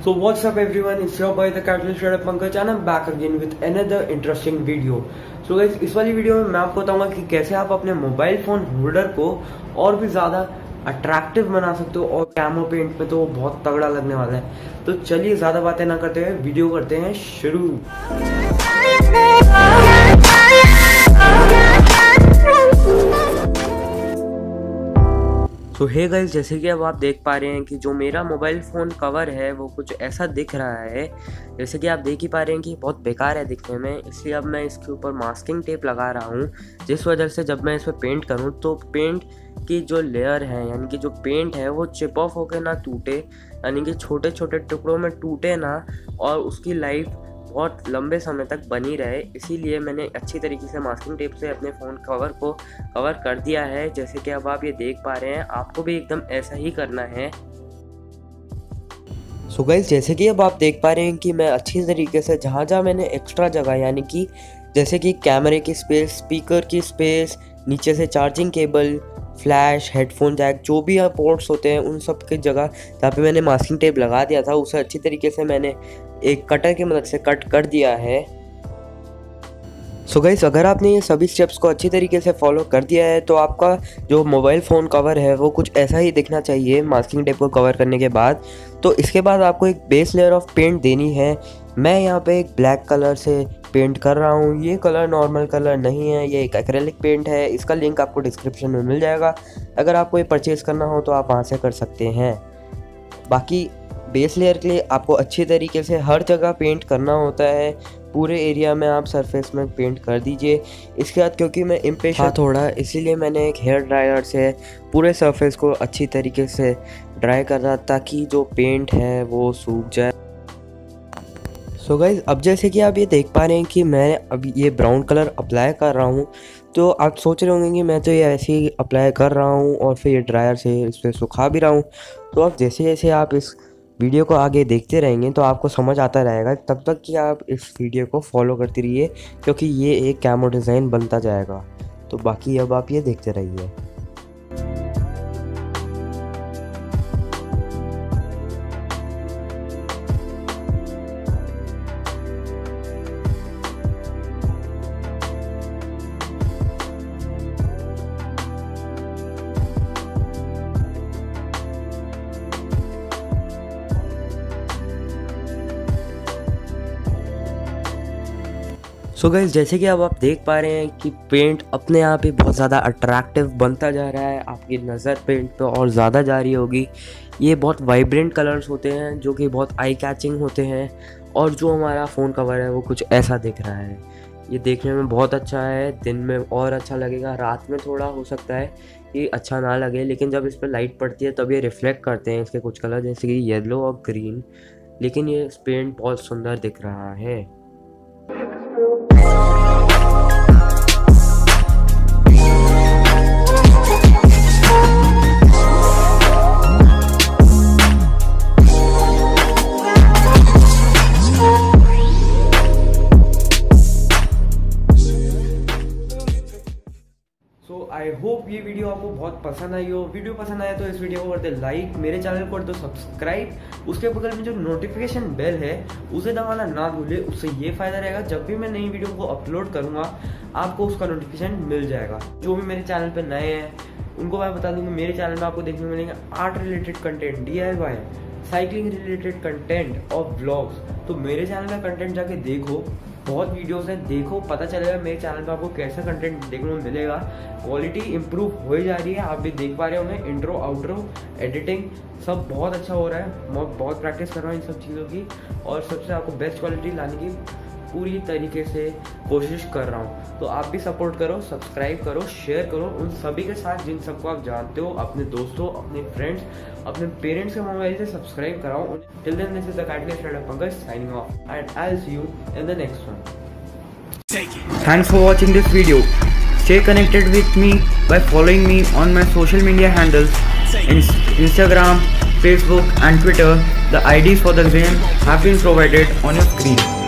So what's up everyone, it's your boy the Camouflage PANKAJ and I'm back again with another interesting video. So guys, इस वाली video में मैं आपको बताऊंगा कि कैसे आप अपने मोबाइल फोन होल्डर को और भी ज़्यादा अट्रैक्टिव बना सकते हो और कैमो पेंट में तो वो बहुत तगड़ा लगने वाला है। तो चलिए ज़्यादा बातें ना करते हुए वीडियो करते हैं शुरू। तो हे गाइस, जैसे कि अब आप देख पा रहे हैं कि जो मेरा मोबाइल फ़ोन कवर है वो कुछ ऐसा दिख रहा है। जैसे कि आप देख ही पा रहे हैं कि बहुत बेकार है दिखने में, इसलिए अब मैं इसके ऊपर मास्किंग टेप लगा रहा हूँ, जिस वजह से जब मैं इस पर पेंट करूँ तो पेंट की जो लेयर है यानी कि जो पेंट है वो चिप ऑफ होकर ना टूटे, यानी कि छोटे छोटे टुकड़ों में टूटे ना, और उसकी लाइफ बहुत लंबे समय तक बनी रहे। इसीलिए मैंने अच्छी तरीके से मास्किंग टेप से अपने फ़ोन कवर को कवर कर दिया है। जैसे कि अब आप ये देख पा रहे हैं, आपको भी एकदम ऐसा ही करना है। सो गाइस, जैसे कि अब आप देख पा रहे हैं कि मैं अच्छी तरीके से जहाँ जहाँ मैंने एक्स्ट्रा जगह यानी कि जैसे कि कैमरे की स्पेस, स्पीकर की स्पेस, नीचे से charging cable, flash, headphone jack, जो भी पोर्ट्स होते हैं उन सब की जगह जहाँ पे मैंने मास्किंग टेप लगा दिया था उसे अच्छी तरीके से मैंने एक कटर की मदद से कट कर दिया है। सो गाइस, अगर आपने ये सभी स्टेप्स को अच्छी तरीके से फॉलो कर दिया है तो आपका जो मोबाइल फ़ोन कवर है वो कुछ ऐसा ही दिखना चाहिए मास्किंग टेप को कवर करने के बाद। तो इसके बाद आपको एक बेस लेयर ऑफ पेंट देनी है। मैं यहाँ पे एक ब्लैक कलर से पेंट कर रहा हूँ। ये कलर नॉर्मल कलर नहीं है, ये एक एक्रेलिक पेंट है। इसका लिंक आपको डिस्क्रिप्शन में मिल जाएगा, अगर आपको ये परचेज़ करना हो तो आप वहाँ से कर सकते हैं। बाकी बेस लेयर के लिए आपको अच्छी तरीके से हर जगह पेंट करना होता है, पूरे एरिया में आप सरफेस में पेंट कर दीजिए। इसके बाद क्योंकि मैं इम्पेशेंट थोड़ा, इसीलिए मैंने एक हेयर ड्रायर से पूरे सरफेस को अच्छी तरीके से ड्राई करना ताकि जो पेंट है वो सूख जाए। सो गाइस, अब जैसे कि आप ये देख पा रहे हैं कि मैं अभी ये ब्राउन कलर अप्लाई कर रहा हूँ, तो आप सोच रहे होंगे कि मैं तो ये ऐसे ही अप्लाई कर रहा हूँ और फिर ये ड्रायर से इस पर सुखा भी रहा हूँ। तो अब जैसे जैसे आप इस वीडियो को आगे देखते रहेंगे तो आपको समझ आता रहेगा, तब तक कि आप इस वीडियो को फॉलो करते रहिए क्योंकि ये एक कैमो डिज़ाइन बनता जाएगा। तो बाकी अब आप ये देखते रहिए। सो गाइस, जैसे कि अब आप देख पा रहे हैं कि पेंट अपने आप ही बहुत ज़्यादा अट्रैक्टिव बनता जा रहा है, आपकी नज़र पेंट पे और ज़्यादा जा रही होगी। ये बहुत वाइब्रेंट कलर्स होते हैं जो कि बहुत आई कैचिंग होते हैं, और जो हमारा फ़ोन कवर है वो कुछ ऐसा दिख रहा है। ये देखने में बहुत अच्छा है, दिन में और अच्छा लगेगा, रात में थोड़ा हो सकता है कि अच्छा ना लगे, लेकिन जब इस पर लाइट पड़ती है तब ये रिफ्लेक्ट करते हैं इसके कुछ कलर, जैसे कि येलो और ग्रीन। लेकिन ये पेंट बहुत सुंदर दिख रहा है। आई होप ये वीडियो आपको बहुत पसंद आई हो। वीडियो पसंद आया तो इस वीडियो को कर दे लाइक, मेरे चैनल को कर दो सब्सक्राइब, उसके बगल में जो नोटिफिकेशन बेल है उसे दबाना ना भूले। उससे ये फायदा रहेगा, जब भी मैं नई वीडियो को अपलोड करूंगा आपको उसका नोटिफिकेशन मिल जाएगा। जो भी मेरे चैनल पर नए हैं उनको मैं बता दूंगा, मेरे चैनल में आपको देखने को मिलेंगे art related content, DIY, cycling related content और व्लॉग्स। तो मेरे चैनल में कंटेंट जाके देखो, बहुत वीडियोस हैं, देखो, पता चलेगा मेरे चैनल पे आपको कैसा कंटेंट देखने को मिलेगा। क्वालिटी इंप्रूव हो जा रही है, आप भी देख पा रहे होंगे। इंट्रो, आउट्रो, एडिटिंग सब बहुत अच्छा हो रहा है। मैं बहुत प्रैक्टिस कर रहा हूँ इन सब चीज़ों की, और सबसे आपको बेस्ट क्वालिटी लाने की पूरी तरीके से कोशिश कर रहा हूँ। तो आप भी सपोर्ट करो, सब्सक्राइब करो, शेयर करो उन सभी के साथ जिन सबको आप जानते हो, अपने दोस्तों, अपने फ्रेंड्स, अपने पेरेंट्स के मोबाइल से सब्सक्राइब कराओ। Till then, this is the catalyst Pankaj signing off, and I will see you in the next one. Thanks for watching this video. Stay connected with me by following me on my social media handles, Instagram, Facebook and Twitter. The IDs for the same have been provided on your screen.